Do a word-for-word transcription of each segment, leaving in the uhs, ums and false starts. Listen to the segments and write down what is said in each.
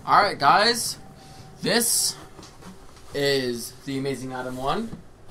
Alright, guys. This is the Amazing Adam one.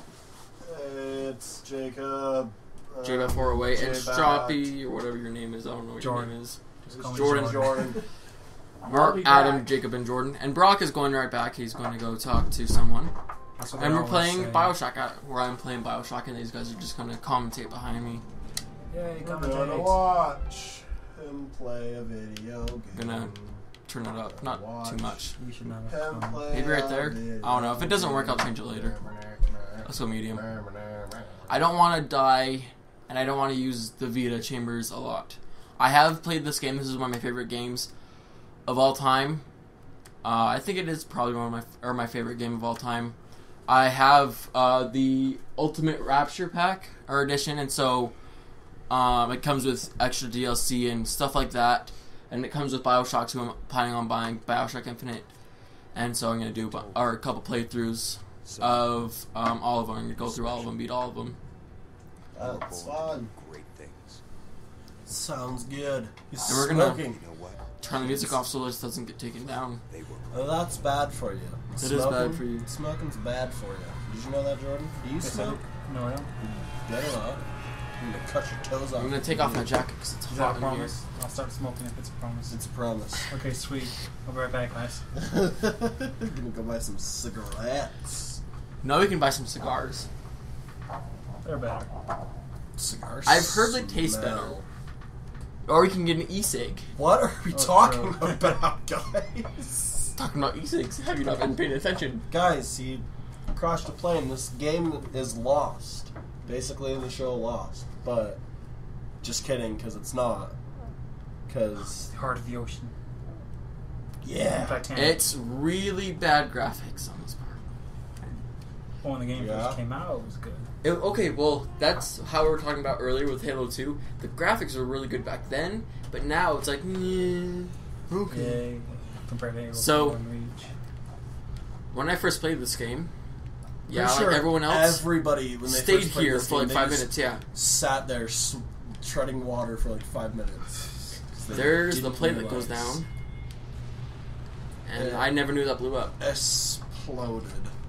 It's Jacob. Uh, J four oh eight and J-Bat. Stroppy, or whatever your name is. I don't know what Jordan. your name is. It's Jordan. Jordan. Jordan. We're Adam, Jacob, and Jordan. And Brock is going right back. He's going to go talk to someone. That's what And they we're always playing say. Bioshock, at, where I'm playing Bioshock, and these guys are just going to commentate behind me. Yay, We're gonna commentate. watch him play a video game. Gonna turn it up, not Watch too much. You should not him have come. play Maybe right a there. video I don't know. If it doesn't work, I'll change it later. game. Let's go medium. I don't want to die, and I don't want to use the Vita chambers a lot. I have played this game. This is one of my favorite games of all time. Uh, I think it is probably one of my or my favorite game of all time. I have uh, the Ultimate Rapture Pack or edition, and so um, it comes with extra D L C and stuff like that. And it comes with Bioshock, so I'm planning on buying Bioshock Infinite. And so I'm gonna do or a couple playthroughs of um, all of them. I'm gonna go through all of them, beat all of them. That's fun. Great things. Sounds good. He's And we're gonna- smoking. You know what? Turn the music off so this doesn't get taken down. They were Oh, that's bad for you. It is bad for you. Smoking's bad for you. Did you know that, Jordan? Do you Yes, I smoke? do. No, I don't. Better not. I'm gonna cut your toes off. I'm gonna take off my jacket because it's Is that a hot in here. promise? I'll start smoking if it's a promise. It's a promise. Okay, sweet. I'll be right back, guys. Gonna go buy some cigarettes. No, we can buy some cigars. They're better. Cigars. I've heard they taste smell. better. Or we can get an e-cig. What are we Oh, talking true. about, guys? Talking about e-cigs. Have you not been paying attention? Guys, he crashed a plane. This game is lost. Basically, the show lost. But just kidding, because it's not. Because The heart of the ocean. yeah, Titanic. It's really bad graphics on this part. Well, when the game Yeah. first came out, it was good. It, okay, well, that's how we were talking about earlier with Halo two. The graphics were really good back then, but now it's like, yeah, okay. Yay. Compared to Halo So- two and Reach. When I first played this game, yeah, I'm sure like everyone else, everybody when they stayed first played here this for game, like they five just minutes, yeah. Sat there s- treading water for like five minutes. 'Cause they There's the didn't plane that goes realize. down. And Yeah. I never knew that blew up. Exploded.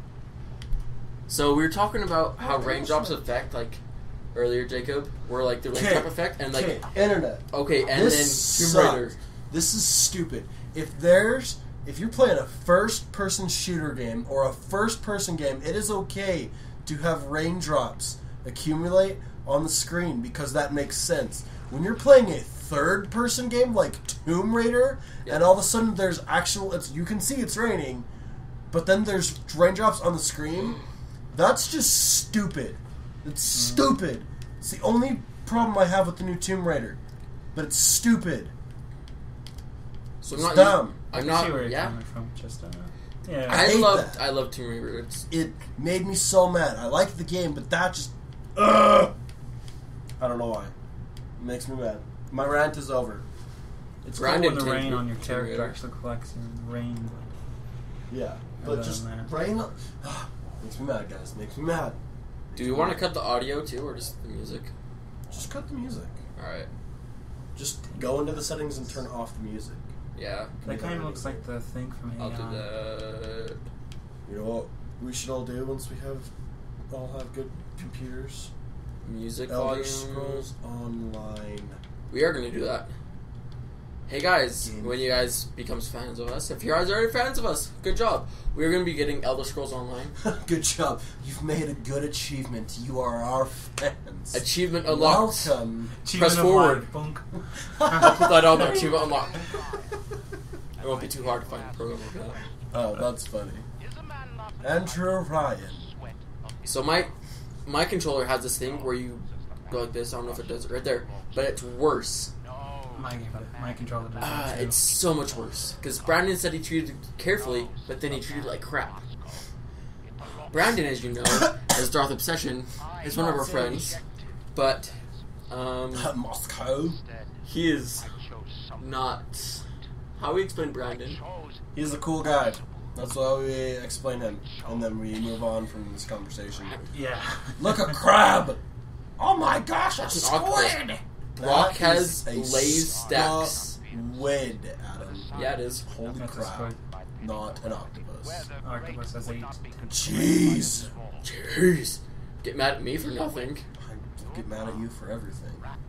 So we were talking about how raindrops affect, like, earlier, Jacob, where, like, the raindrop effect, and, like, okay, internet. okay, and This then Tomb sucks. Raider. This is stupid. If there's if you're playing a first-person shooter game or a first-person game, it is okay to have raindrops accumulate on the screen because that makes sense. When you're playing a third-person game like Tomb Raider, Yeah. and all of a sudden there's actual, it's you can see it's raining, but then there's raindrops on the screen. That's just stupid. It's stupid. It's the only problem I have with the new Tomb Raider, but it's stupid. So I'm It's not dumb. I I'm can not, see where you're yeah. coming from. Just, uh, yeah. I I hate love that. I love Tomb Raider. It's It made me so mad. I like the game, but that just... Ugh! I don't know why. It makes me mad. My rant is over. It's Brandon cool when the King rain for on your Tomb character Raider. actually collects and rain. Yeah. But Other just than that. rain... Makes me mad, guys. Makes me mad. Do you want to cut the audio too, or just the music? Just cut the music. Alright. Just go into the settings and turn off the music. Yeah, That kind of looks like the thing from A I. I'll do that. You know what we should all do once we have all have good computers? Music Elder volume. Scrolls Online. We are going to do that. Hey guys, Game. when you guys becomes fans of us, if you guys are already fans of us, good job. We're going to be getting Elder Scrolls Online. Good job. You've made a good achievement. You are our fans. Achievement unlocked. Welcome. Press forward. Bunk. I'll put that on there. Achievement unlocked. It won't be too hard to find a program like that. Oh, that's funny. Andrew Ryan. So my my controller has this thing where you go like this. I don't know if it does it right there, but it's worse. My, game- my controller does Ah, that too. it's so much worse. Because Brandon said he treated it carefully, but then he treated it like crap. Brandon, as you know, as Darth Obsession, is one of our friends, but um, Moscow. he is not. How we explain Brandon? He's a cool guy. That's why we explain him. And then we move on from this conversation. Yeah. Look, a crab! Oh my gosh, a That's an octopus. squid! Brock That has is a Lay's stacks Squid, Adam. Yeah, it is. Holy That's a crap. squid. Not an octopus. Octopus has eight. Jeez. Jeez. Get mad at me for nothing. I get mad at you for everything.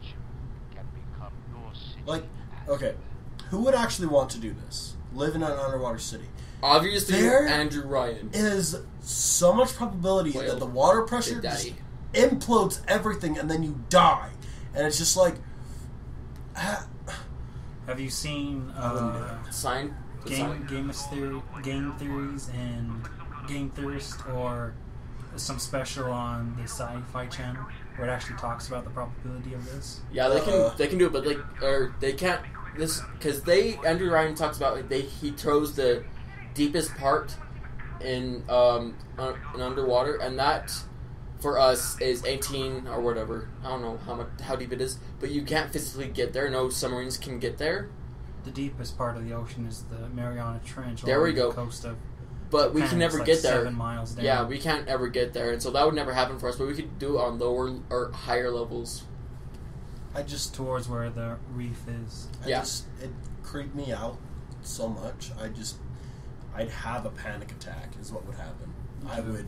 Like, okay, who would actually want to do this? Live in an underwater city. Obviously, There Andrew Ryan. Is so much probability Whale. that the water pressure Big just Daddy. implodes everything and then you die. And it's just like... ah, Have you seen uh, Sign. the game sign. game theory, game theories and Game Theorist, or some special on the Sci-Fi Channel where it actually talks about the probability of this? Yeah, they can Uh, they can do it, but like, or they can't this because they Andrew Ryan talks about like they he throws the deepest part in um un, in underwater, and that for us is eighteen or whatever. I don't know how much how deep it is, but you can't physically get there. No submarines can get there. The deepest part of the ocean is the Mariana Trench. There we along go. The coast of But we Japan. can never It's like get there. Seven miles down. Yeah, we can't ever get there, and so that would never happen for us. But we could do it on lower or higher levels. I just... towards where the reef is. I Yeah. just... It creeped me out so much. I just... I'd have a panic attack is what would happen. I would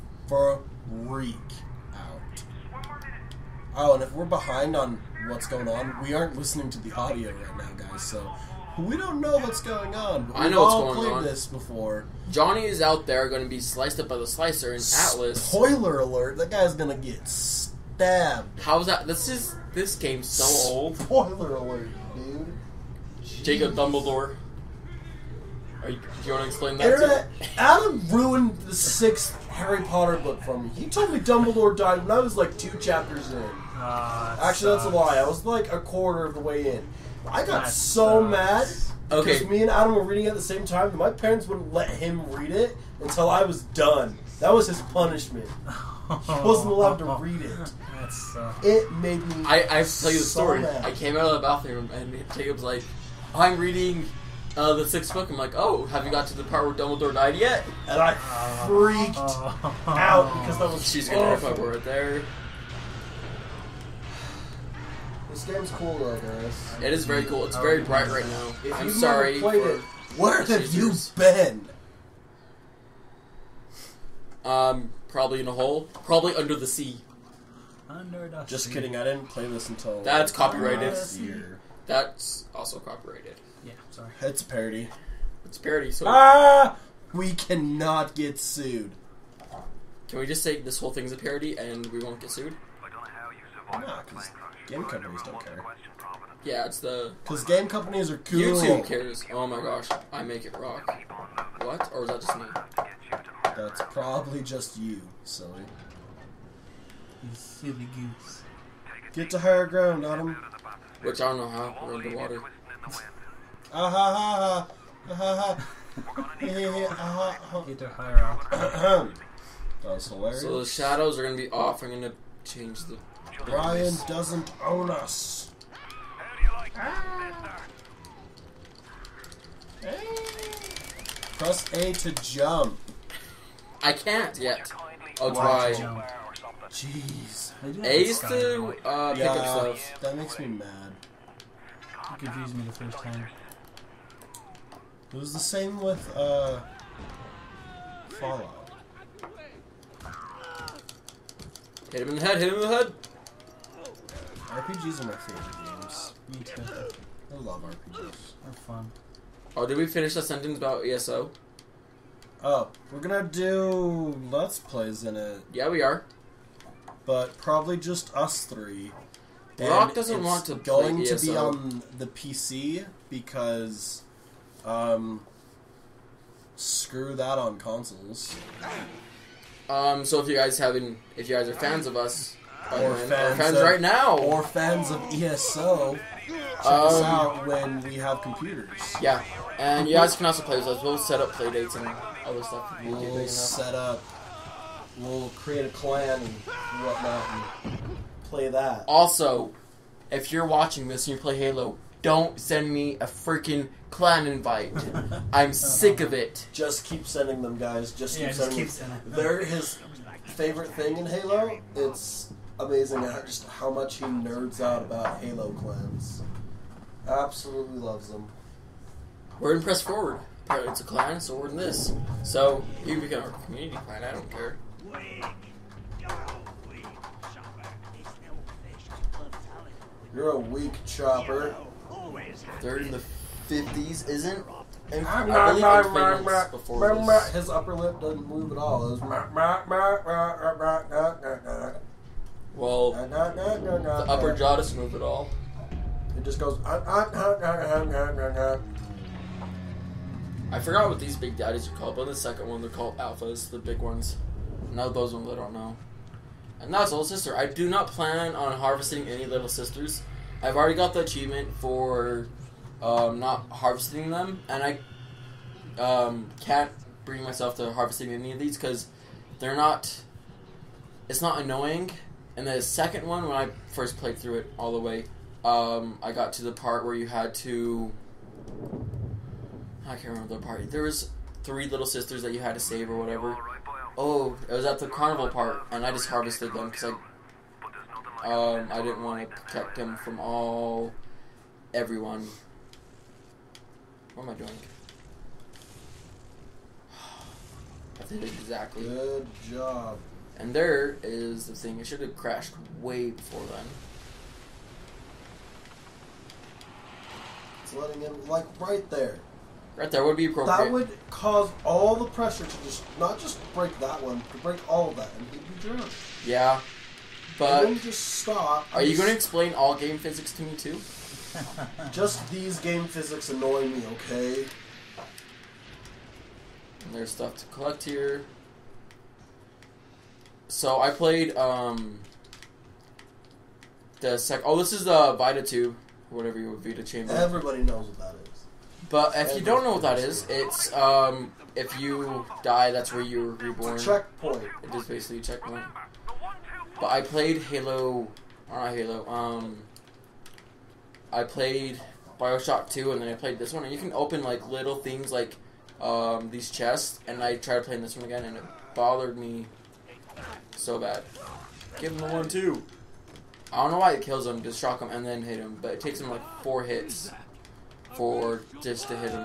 freak out. Oh, and if we're behind on what's going on, we aren't listening to the audio right now, guys, so we don't know what's going on. But I we've know what's all going played on. this before. Johnny is out there going to be sliced up by the slicer in Atlas. Spoiler alert, that guy's gonna get stabbed. How's that? This is this game's so old. Spoiler alert, dude. Jacob Dumbledore. Are you, do you want to explain that? Internet, too? Adam ruined the sixth Harry Potter book for me. He told me Dumbledore died when I was like two chapters in. Uh, that Actually, that's a sucks. lie. I was like a quarter of the way in. I got That so sucks. mad because Okay. me and Adam were reading at the same time that my parents wouldn't let him read it until I was done. That was his punishment. He wasn't allowed to read it. That sucks. It made me. I I tell you the so story. mad. I came out of the bathroom and Jacob's like, "I'm reading uh, the sixth book." I'm like, "Oh, have you got to the part where Dumbledore died yet?" And I freaked Oh. out because that was She's gonna rip up awful. right there. This game's cool though, guys. It is very cool. It's very bright right now. If I'm you've sorry. never played for it, where the have you users. been? Um, probably in a hole. Probably under the sea. Under the Just sea. kidding. I didn't play this until That's copyrighted. last year. That's also copyrighted. Yeah, sorry. It's a parody. It's parody. So Ah, we cannot get sued. can we just say this whole thing's a parody and we won't get sued? Nah, because game companies don't care. Yeah, it's the Because game companies are cool. YouTube cares. Oh my gosh, I make it rock. What? Or is that just me? That's probably just you, silly. You silly goose. Get to higher ground, Adam. Which I don't know how. We're underwater. Ah ha ha ha. Ah ha ha. Yeah, yeah, yeah. Ah ha Get to higher up. ha. That was hilarious. So the shadows are gonna be off. I'm gonna change the. Brian doesn't own us. Press A to jump. I can't yet. I'll Why try. jump? Jeez. They do that A in is Sky. to uh, pick up Yeah, stuff. that makes me mad. You confused me the first time. It was the same with uh, Fallout. Hit him in the head. Hit him in the head. R P Gs are my favorite games. Me too. I love R P Gs. They're fun. Oh, did we finish the sentence about E S O? Oh, we're gonna do Let's Plays in it, Yeah, we are. but probably just us three. Brock And doesn't it's want to play going to E S O. be on the P C because, um, screw that on consoles. Um, so if you guys haven't, if you guys are fans of us, by Or then, fans or fans of- right now, Or fans of E S O, check us Um, out when we have computers. yeah, and you guys can also play with us. We'll set up play dates and other stuff if you get big We'll enough. set up, we'll create a clan and whatnot and play that. Also, if you're watching this and you play Halo, don't send me a freaking clan invite. I'm sick of it. Just keep sending them, guys. Just keep Yeah, just sending keep them. sending them. They're his favorite thing in Halo. It's amazing how, just how much he nerds out about Halo clans. Absolutely loves them. We're in Press Forward. Apparently it's a clan, so we're in this. So, you become a community clan, I don't care. You're a weak chopper. They're in the fifties, isn't? And I Nah, really nah, liked nah, Finland's nah, before nah, nah. this. His upper lip doesn't move at all. It was nah, nah, nah, nah, nah, nah, nah, nah. Well, Nah, nah, nah, nah, nah, the upper nah. jaw doesn't move at all. It just goes. Ah, ah, ah, ah, ah, ah, ah. I forgot what these big daddies are called, but the second one they're called alphas, the big ones. Now those ones I don't know. And that's Little Sister. I do not plan on harvesting any Little Sisters. I've already got the achievement for um, not harvesting them, and I um, can't bring myself to harvesting any of these because they're not. It's not annoying. And the second one, when I first played through it all the way, um, I got to the part where you had to. I can't remember the part. There was three little sisters that you had to save or whatever. Oh, it was at the carnival part, and I just harvested them because I, um, I didn't want to protect them from all, everyone. What am I doing? I did it exactly. Good job. And there is the thing. I should have crashed way before then. It's letting him, like, right there. Right there would be appropriate. That would cause all the pressure to just, not just break that one, to break all of that, and he'd be drowned. Yeah, but and then just stop. Are you just, going to explain all game physics to me too? Just these game physics annoy me, okay? And there's stuff to collect here. So I played um the sec. Oh, this is the Vita two, whatever you Vita chamber. Everybody knows what that is. But if you don't know what that is, it's um if you die, that's where you're reborn. It's a checkpoint. It is basically a checkpoint. But I played Halo, or not Halo. Um, I played Bioshock two, and then I played this one. And you can open like little things like um these chests, and I tried playing this one again, and it bothered me so bad. Give him the one too. I don't know why it kills him. Just shock him and then hit him, but it takes him like four hits for just to hit him.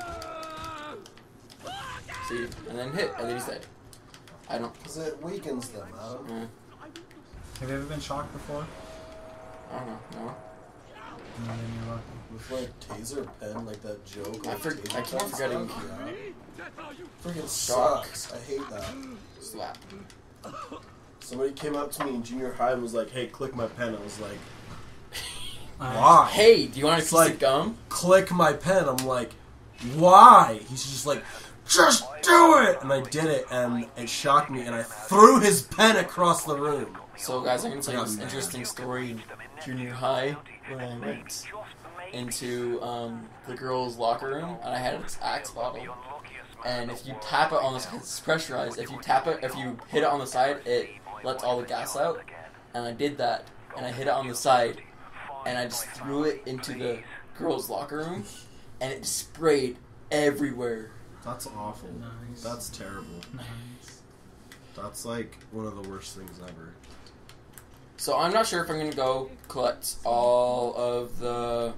See, and then hit, and then he's dead. I don't. Because it weakens them, Adam. Yeah. Have you ever been shocked before? I don't know. No. No, then you're lucky. With like taser pen, like that joke. I, like for, taser I keep pen forgetting. stuff, yeah. Freaking Shock. sucks. I hate that. Slap. Somebody came up to me in junior high and was like, "Hey, click my pen." I was like, Uh, "Why?" Hey, do you want a It's piece like- of gum? Click my pen. I'm like, "Why?" He's just like, "Just do it!" And I did it, and it shocked me, and I threw his pen across the room. So, guys, I'm going to tell you I got this mad. interesting story in junior high when I went into um, the girls' locker room, and I had this Axe bottle. And if you tap it on the side, it's pressurized. If you tap it, if you hit it on the side, it lets all the gas out. And I did that, and I hit it on the side, and I just threw it into the girls' locker room, and it sprayed everywhere. That's awful. Nice. That's terrible. Nice. That's like one of the worst things ever. So I'm not sure if I'm going to go collect all of the,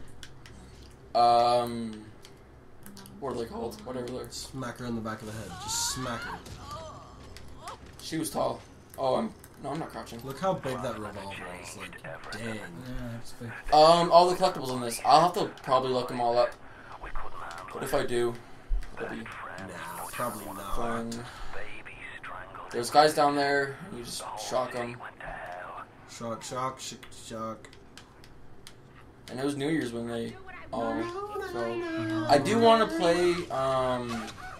um, what are they called? Whatever they're. Smack her in the back of the head. Just smack her. She was tall. Oh, I'm, no, I'm not crouching. Look how big that revolver is. Like, dang. Yeah, that's big. Um, all the collectibles in this. I'll have to probably look them all up. But if I do, it'll be Nah, probably not. fun. There's guys down there. You just shock them. Shock, shock, shock, shock. And it was New Year's when they all. So I do want to play um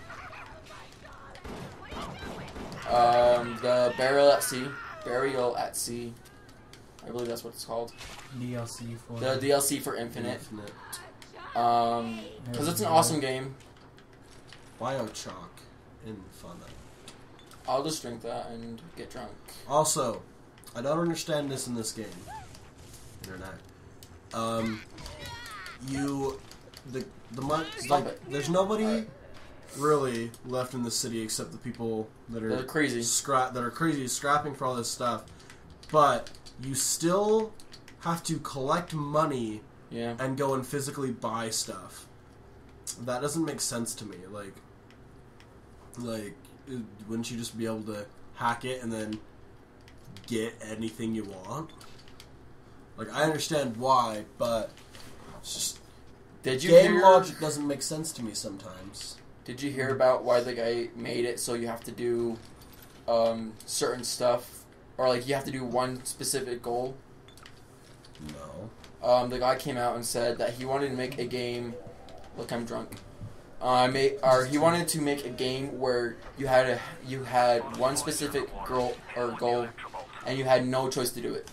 um the Burial at Sea. Burial at Sea. I believe that's what it's called. D L C for The D L C for Infinite. Infinite. Um, because it's an awesome game. Bioshock. Infinite. I'll just drink that and get drunk. Also, I don't understand this in this game. Internet. Um, you, the the mon- Stop like, it. There's nobody really left in the city except the people that are They're crazy. Scra- that are crazy, scrapping for all this stuff. But you still have to collect money Yeah. And go and physically buy stuff. That doesn't make sense to me. Like, like, wouldn't you just be able to hack it and then get anything you want? Like, I understand why, but it's just Did you game hear, logic doesn't make sense to me sometimes. Did you hear about why the guy made it so you have to do um, certain stuff, or like you have to do one specific goal? No. Um, the guy came out and said that he wanted to make a game. Look, I'm drunk. Uh, made, or he wanted to make a game where you had a you had one specific goal or goal, and you had no choice to do it.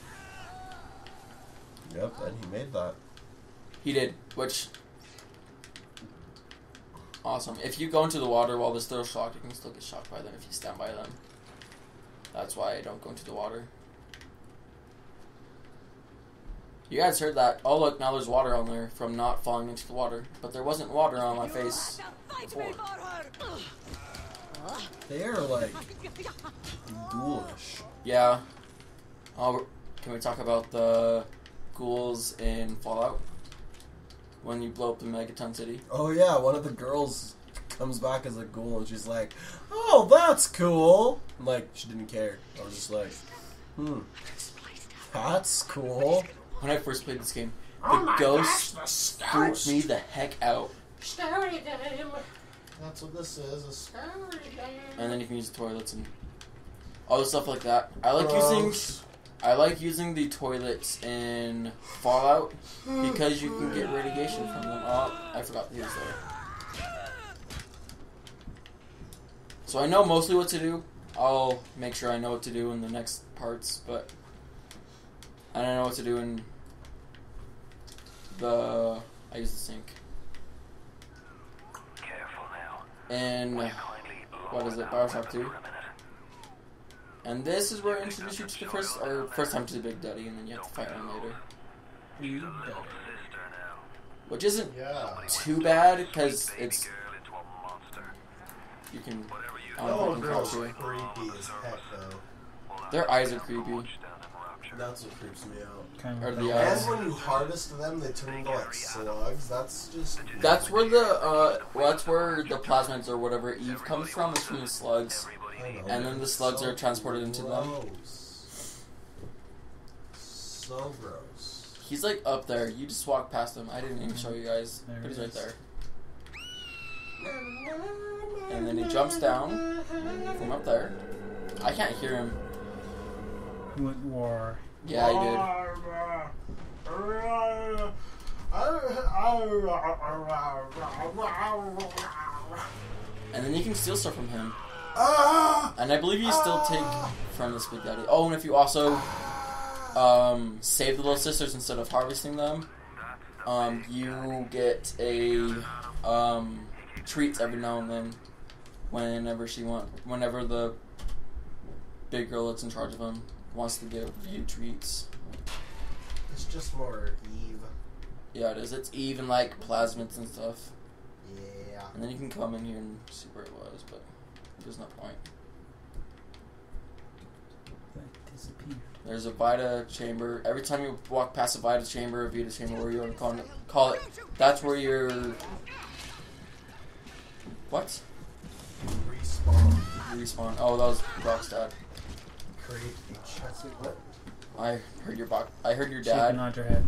Yep, and he made that. He did, which awesome. If you go into the water while they're still shocked, you can still get shocked by them if you stand by them. That's why I don't go into the water. You guys heard that. Oh look, now there's water on there from not falling into the water. But there wasn't water on my face before. They're like ghoulish. Yeah. Oh, can we talk about the ghouls in Fallout? When you blow up the Megaton City? Oh yeah, one of the girls comes back as a ghoul and she's like, "Oh, that's cool." And, like, she didn't care. I was just like, "Hmm, that's cool." When I first played this game, the oh my ghost gosh, the freaked me the heck out. Scary game. That's what this is, a scary game. And then you can use the toilets and all the stuff like that. I like Gross. using I like using the toilets in Fallout because you can get radiation from them. Oh, I forgot to use there. So I know mostly what to do. I'll make sure I know what to do in the next parts, but I don't know what to do in the... I use the sink. And what is it? Bioshock two. And this is where I introduce you to the first, or first time to the Big Daddy, and then you have to fight him later. Which isn't Yeah. too bad, because it's... You can... I don't know Oh, if I can girls crouch are here. creepy as heck, though. Their eyes are creepy. That's what creeps me out. Kind Or of the And eyes. when you harvest them, they turn into like slugs. That's just. That's where the, uh, well, that's where the plasmids or whatever Eve comes from, is from the slugs. I know, And then the slugs so are transported into them. gross. So gross. He's like up there. You just walk past him. I didn't even show you guys, There but he's he right is. there. And then he jumps down from up there. I can't hear him. With war. Yeah, I did. And then you can steal stuff from him. And I believe you still take from this Big Daddy. Oh, and if you also um, save the little sisters instead of harvesting them, um, you get a um, treats every now and then. Whenever she want, whenever the big girl that's in charge of them wants to give you treats. It's just more Eve. Yeah, it is. It's even like plasmids and stuff. Yeah. And then you can come in here and see where it was, but there's no point. That disappeared. There's a Vita chamber. Every time you walk past a Vita chamber, a Vita chamber, where you want to call it, call it, that's where you're... What? Respawn. Respawn. Oh, that was Brock's dad. Creepy. What? I heard your Brock. I heard your She can dad. nod your head.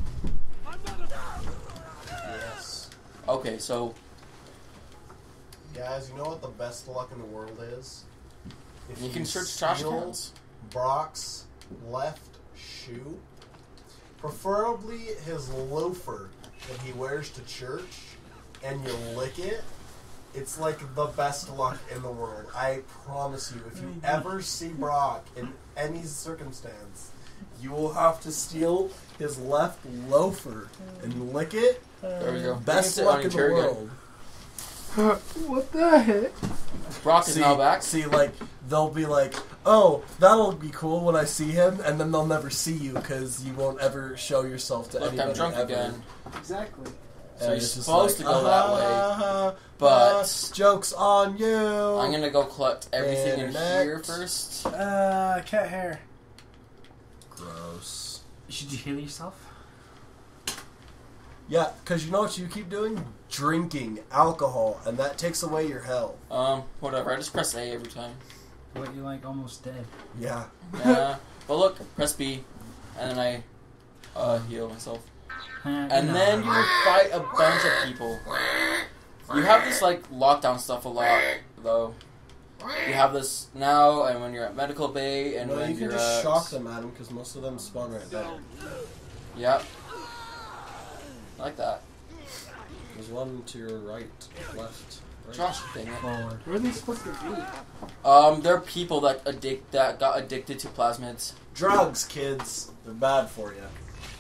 Yes. Okay, so Guys, you know what the best luck in the world is? If you can search trash steal cans. Brock's left shoe, preferably his loafer that he wears to church, and you lick it. It's like the best luck in the world. I promise you, if you ever see Brock in any circumstance, you will have to steal his left loafer and lick it. there we go. Best You can sit on luck in your the chair again. world. What the heck? Brock is See, now back. see, like, they'll be like, oh, that'll be cool when I see him, and then they'll never see you because you won't ever show yourself to Look, anybody I'm drunk ever. again. Exactly. So And you're it's just supposed like, to go that way, uh-huh, but uh, joke's on you. I'm gonna go collect everything in Internet. here first. Uh, cat hair. Gross. Should you heal yourself? Yeah, because you know what you keep doing? Drinking alcohol, and that takes away your health. Um, whatever. I just press A every time. What, you're like almost dead. Yeah. Yeah. But look, press B, and then I uh, heal myself. And no. then you fight a bunch of people. You have this like lockdown stuff a lot, though. You have this now, and when you're at medical bay, and no, when you can you're just at... shock them, Adam, because most of them spawn right there. Yep. I like that. There's one to your right, left, right. Josh, dang it. Forward. Where are they supposed to be? Um, there are people that addict that got addicted to plasmids. Drugs, kids. They're bad for you.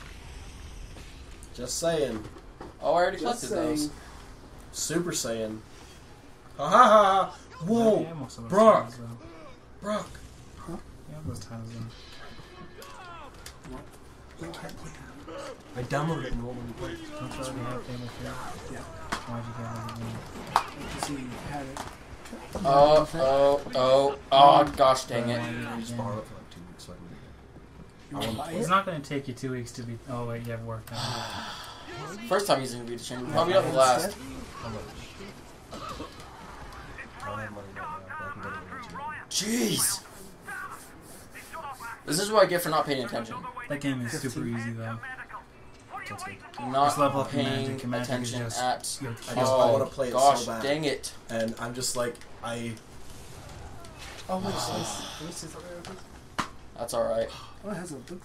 Just saying. Oh, I already Just collected saying. those. Super Saiyan. Ha ha ha! Whoa! Yeah, most of those Brock! titles, though. Brock! Yeah, those titles though. I downloaded it and won't let me play it. Don't you already have Fable three? Yeah. Why'd you get it again? Because you had it. Oh, oh, oh, oh, gosh dang it. Why did I just you borrowed again? it for like two weeks so I can read You I want to want- buy It's it? not going to take you two weeks to be... Oh wait, you have work now. First time using Vita Chamber, probably not the last. it. How much? I don't have money right now, but I can get it eventually. Jeez! This is what I get for not paying attention. That game is super easy though. That's good. Not Just level up your paying magic. Your magic is attention just- at... you I just Oh, want to play it gosh so bad. dang it. And I'm just like, I... Oh, wait, so it's- let me see something real quick. That's alright. Oh, it has a book.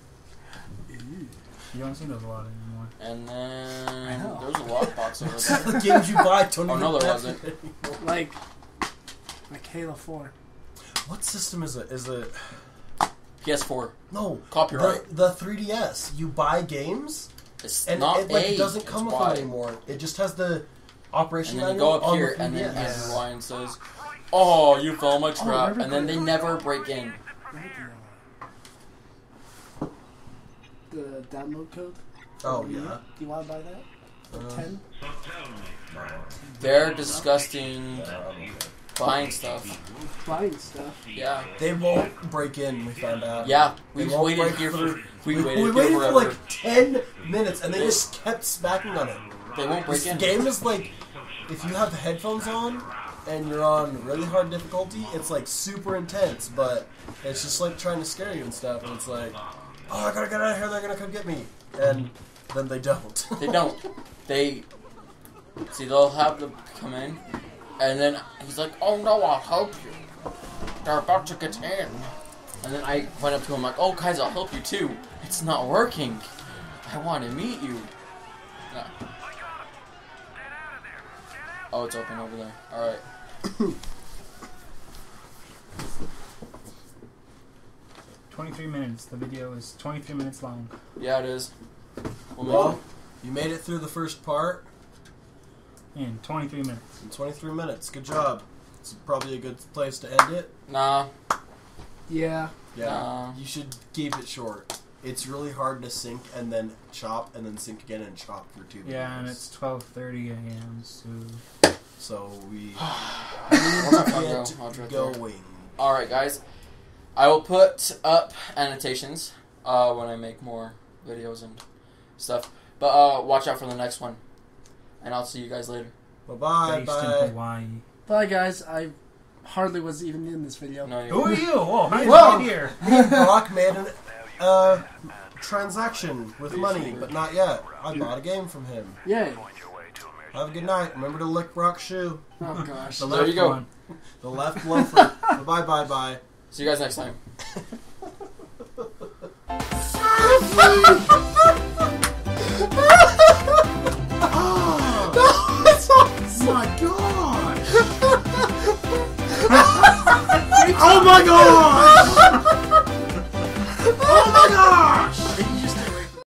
You don't see those a lot anymore. And I then... know. There's a lockbox over there. the games you buy don't Oh, even no, there have wasn't. it anymore. Like, like Halo four. What system is it? Is it... P S four. No. Copyright. The, the three D S. You buy games, It's and not it like, A, doesn't come it's with Y. them anymore. It just has the operation And then you manual go up on here, the and then three D S. Andrew Ryan says, "Oh, you fell my trap," remember and then they the- never break in. The download code. Oh, Do you- yeah. Do you want to buy that? For Uh, ten? They're disgusting Yeah, I'm okay. buying stuff. Buying stuff. Yeah, They won't break in, we found out. yeah. They We won't waited break here through. for we, We, waited we here waited for forever. like ten minutes, and they just kept smacking on it. They won't break This in. game is like, if you have the headphones on and you're on really hard difficulty, it's like super intense, but it's just like trying to scare you and stuff, and it's like, oh, I gotta get out of here, they're gonna come get me. And then they don't. They don't. They see. They'll have them come in, and then he's like, "Oh no, I'll help you. They're about to get in." And then I went up to him like, "Oh guys, I'll help you too. It's not working. I want to meet you." No. Oh, it's open over there. All right. twenty-three minutes. The video is twenty-three minutes long. Yeah, it is. We'll make Well, you made it through the first part In twenty-three minutes. in twenty-three minutes. Good job. It's probably a good place to end it. it. Nah. Yeah. Yeah. Nah. You should keep it short. It's really hard to sync and then chop and then sync again and chop for two videos. Yeah, and it's twelve thirty a.m. So So we We're not gonna get go. I'll try there. going. All right, guys. I will put up annotations uh, when I make more videos and stuff. But uh, watch out for the next one. And I'll see you guys later. Bye-bye. based in Bye. Hawaii. Bye, guys. I hardly was even in this video. No, you Who are you? Whoa, how did Whoa. you get here? Me and Brock made an uh, transaction with money, but not yet. I bought a game from him. Yay. Have a good night. Remember to lick Brock's shoe. Oh, gosh. The There left you go. one. The left loafer. Bye bye bye. See you guys next time. My God! Oh my God!